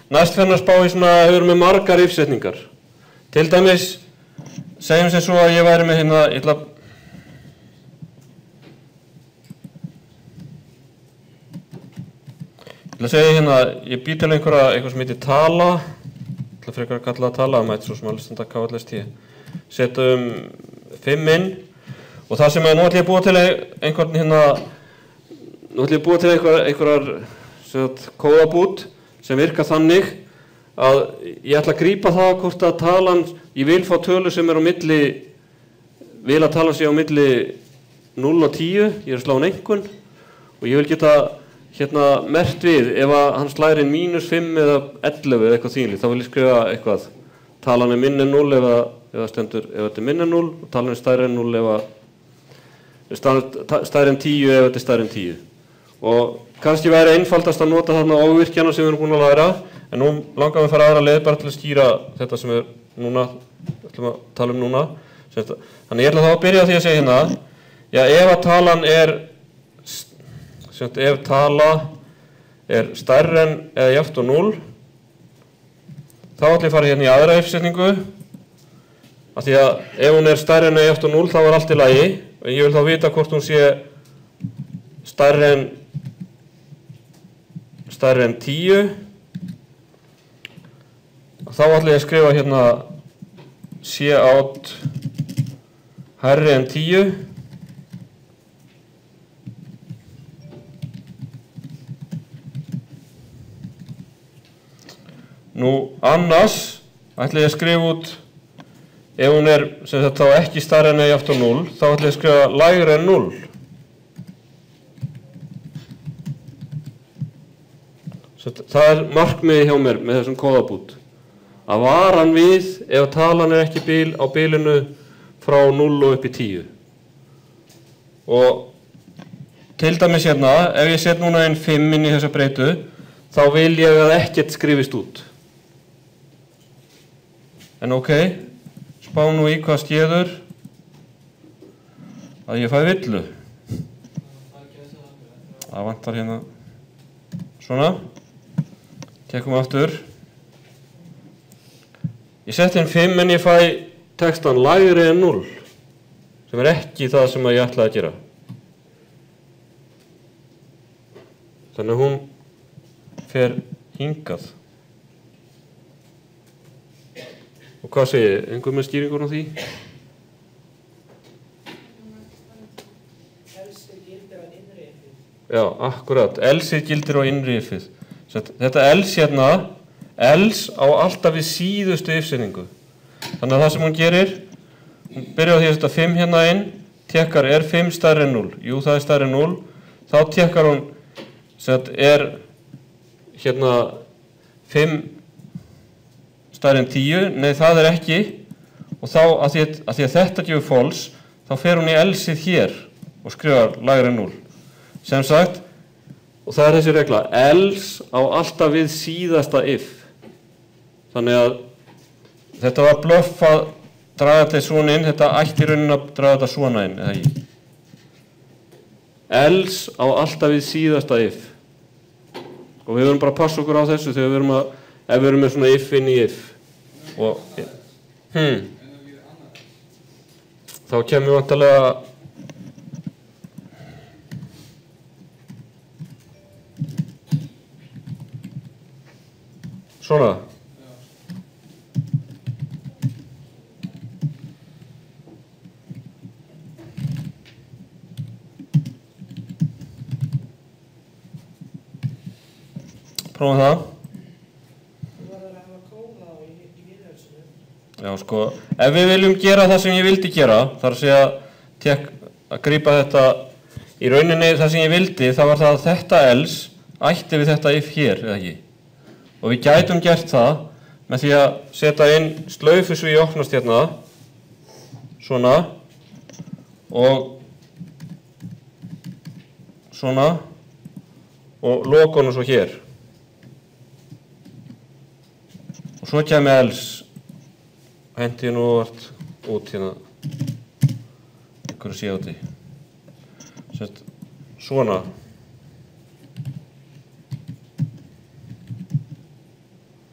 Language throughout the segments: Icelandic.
næst fyrir að spá í svona, hefur með margar uppsetningar. Til dæmis, segjum sem svo að ég væri með hérna, ég ætla að segja hérna, ég bý til eitthvað sem heitir tala, ég ætla frekar að kalla það tala, mætt svo sem alveg standa KLST. Setjum 5 inn og það sem nú ætla ég að búa til einhvern hérna, nú ætla ég að búa til einhverjar kóðabút sem virkar þannig að ég ætla að grípa það hvort að talan, ég vil fá tölu sem á milli, vil að talan sé á milli 0 og 10, ég að slá einhvern og ég vil geta hérna merkt við ef að hann slær inn -5 eða 11 eða eitthvað þýnlíkt, þá vil ég skrifa eitthvað talan minni en 0 ef stendur ef þetta minni en 0 og talan stærri en 0 ef stærri en 10 ef þetta stærri en 10 og kannski væri einfaldast að nota þarna ofvirkjana sem við erum búin að læra en nú langar við að fara aðra leið bara til að skýra þetta sem núna ætlum að tala núna þannig ég ætla þá að byrja á því að segja hérna já, ef að talan ef tala stærri en eða jafnt og 0 þá ætla ég að fara hérna í aðra uppsetningu af því að ef hún stærri en eða jafnt og 0 þá allt í lagi og ég vil þá vita hvort hún sé stærri en 10 þá ætla ég að skrifa hérna sé átt hærri en 10 nú annars ætla ég að skrifa út ef hún sem sagt þá ekki stærri en eða jafnt og 0 þá ætla ég að skrifa lægri en 0 það markmiði hjá mér með þessum kóðabút að varan við ef talan ekki á bilinu frá 0 og upp í 10 og til dæmis hérna ef ég set núna inn 5 inn í þessa breytu þá vil ég að ekkert skrifist út en ok spá nú í hvað skeður að ég fæ villu það vantar hérna svona tekum aftur ég sett inn 5 en ég fæ textan lægri en 0 sem ekki það sem ég ætlaði að gera þannig að hún fer hingað og hvað segir ég? Einhver með skýringur á því? Elsið gildir á innri yfir. Já, akkurat, elsið gildir á innri yfir þetta els hérna els á alltaf við síðustu yfirsetningu þannig að það sem hún gerir hún byrjar á því að setja 5 hérna inn tekkar 5 stærri en 0 jú það stærri en 0 þá tekkar hún hérna 5 stærri en 10 nei það ekki og þá að því að þetta gefur false þá fer hún í elsið hér og skrifar lægri en 0 sem sagt og það þessi regla else á alltaf við síðasta if þannig að þetta var bluff að draga þetta svona inn þetta ætti raunin að draga þetta svona inn eða ekki else á alltaf við síðasta if og við verðum bara að passa okkur á þessu þegar við erum ef við erum með svona if inn í if og þá kemur við vantarlega svona prófum það Þú verður að hafa kóða í viðhelsinu. Já sko, ef við viljum gera það sem ég vildi gera þar að segja að grípa þetta í rauninni það sem ég vildi það var það að þetta else ætti við þetta if hér eða ekki og við gætum gert það með því að setja inn slaufu svo ég opnast hérna svona og svona og lokonu svo hér og svo kemur else hendi nú vart út hérna einhverju síðátti svona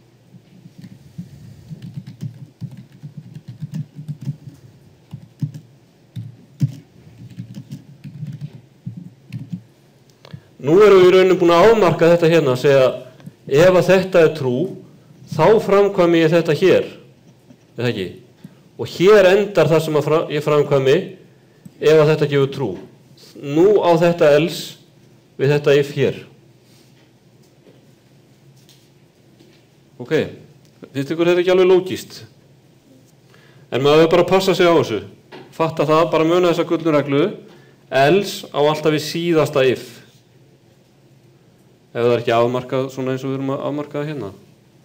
nú erum við í rauninni búin að afmarka þetta hérna, að segja, ef að þetta er trú, þá framkvæmi ég þetta hér, eða ekki? Og hér endar það sem ég framkvæmi, ef að þetta gefur trú. Nú á þetta else við þetta if hér. Ok, finnst ykkur þetta ekki alveg lógískt? En maður bara passa sig á þessu. Fatta það, bara muna þessa gullnureglu, else á alltaf við síðasta if. Ef það er ekki afmarkað svona eins og við erum að afmarka það hérna.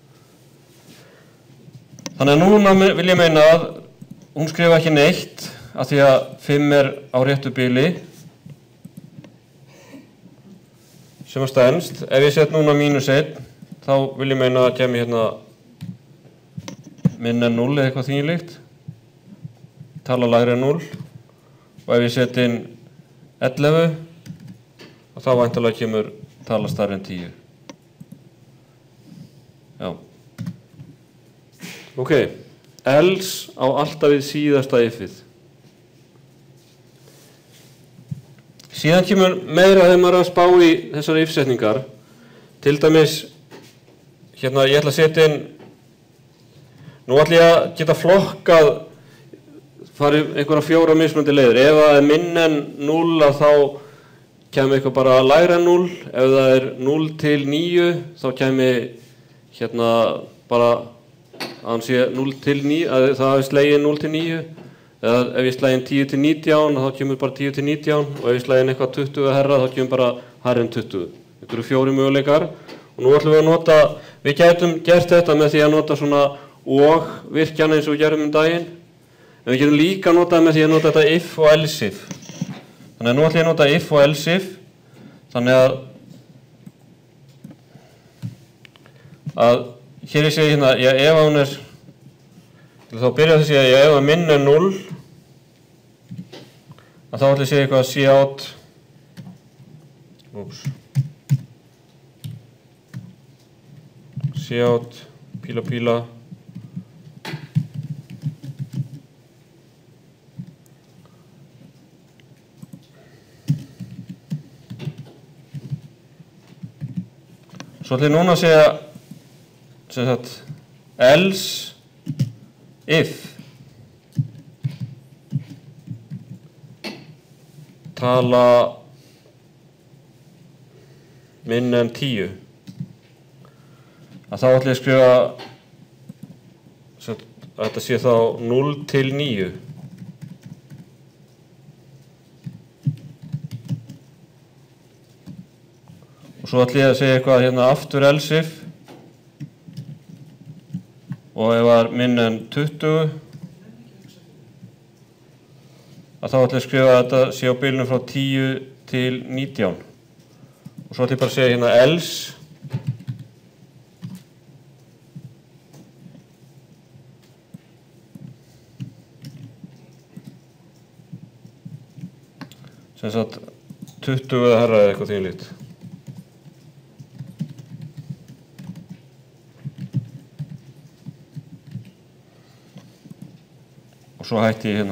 Þannig að núna vil ég meina að hún skrifa ekki neitt af því að 5 er á réttu bili sem að stendst. Ef ég set núna -1 þá vil ég meina að kemur hérna minna en 0 eða eitthvað þýðilegt. Tala lægri en 0. Og ef ég set inn 11 þá væntanlega kemur tala stærri en 10. Já. Ok, else á alltaf við síðasta ifið. Síðan kemur meira þegar maður er að spá í þessar if-setningar. Til dæmis, hérna ég ætla að setja inn, nú ætla ég að geta flokkað, farið einhverja 4 mismunandi leiðir. Ef það er minna en 0 þá kemur eitthvað bara lægra en 0. Ef það er 0 til 9 þá kemur hérna bara að hann sé 0 til 9, að það hafi slegið 0 til 9. Eða ef ég slegin 10 til 19 þá kemur bara 10 til 19 og ef ég slegin eitthvað 20 herra þá kemur bara hærra en 20. Þetta eru 4 möguleikar og nú ætlum við að nota, við gætum gert þetta með því að nota svona og virkjana eins og við gerum daginn. En við getum líka notað með því að nota þetta if og else if. Þannig að nú ætlum ég að nota if og else if. Þannig að hér ég segi hérna, já, ef hún er, þá byrja þessi að ef það minna en 0, að þá ætlum ég að segja eitthvað cout, cout, píla, píla, svo ætlum ég núna að segja sem sagt else if tala minna en 10 að þá ætlum ég að skrifa að þetta sé þá 0 til 9 og svo ætlum ég að segja eitthvað hérna aftur else if og ef það er minna en 20 að þá ætlum ég að skrifa að þetta sé á bilinu frá 10 til 19 og svo ætlum ég bara að segja hérna else sem sagt 20 eða herra eða eitthvað þvílíkt. Og svo hætti ég hérna.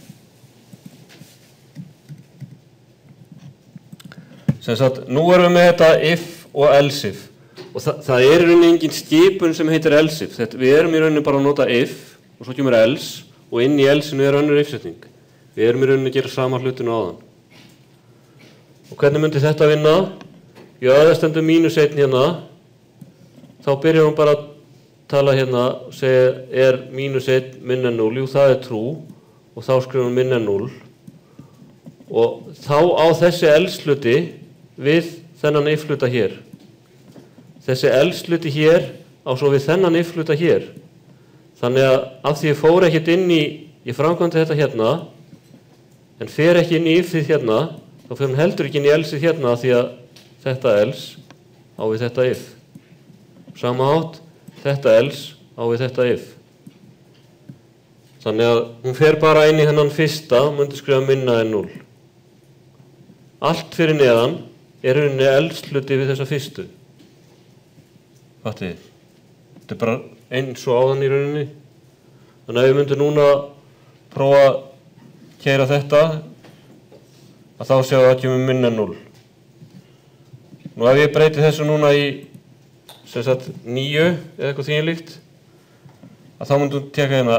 Sem sagt, nú erum við með þetta if og else if. Og það er í rauninni engin skipun sem heitir else if. Við erum í rauninni bara að nota if og svo kemur else og inn í else-inu er önnur if-setning. Við erum í rauninni að gera sama hlutinu áðan. Og hvernig myndi þetta vinna? Já, ef það stendur -1 hérna, þá byrjum við bara að tala hérna og segja er -1 minna en 0, jú það er trú og þá skrifum við minna en 0 og þá á þessi else-hluti við þennan if-hluta hér. Þessi else-hluti hér á svo við þennan if-hluta hér. Þannig að af því ég fór ekkert inn í, ég framkvæmdi þetta hérna en fer ekki inn í if-ið hérna þá fer hann heldur ekki inn í else-ið hérna því að þetta else á við þetta if. Sama hátt, þetta else á við þetta if. Þannig að hún fer bara inn í þennan fyrsta og myndi skrifa minna en 0. Allt fyrir neðan er rauninni else-hluti við þessa fyrstu. Fattið? Þetta er bara eins og áðan í rauninni. Þannig að ef við myndum núna prófa að keyra þetta að þá séu að það kemur minna en 0. Nú ef ég breyti þessu núna í sem sagt 9 eða eitthvað því líkt, að þá myndum teka hérna,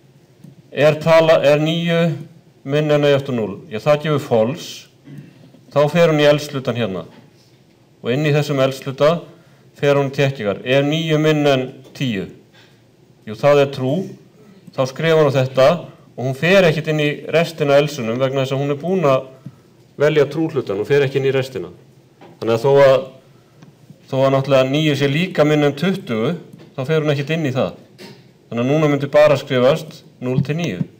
er 9 minna en eða eftir 0? Já, það gefur false, þá fer hún í eldshlutan hérna. Og inn í þessum eldshluta fer hún í tekkingar. Er 9 minna en 10? Jú, það er true, þá skrifar hún þetta og hún fer ekkert inn í restina af eldsunum vegna þess að hún er búin að velja true hlutan, hún fer ekki inn í restina. Þannig að þó að náttúrulega 9 sé líka minna en 20, þá fer hún ekkert inn í það. Þannig að núna myndi bara skrifast 0 til 9.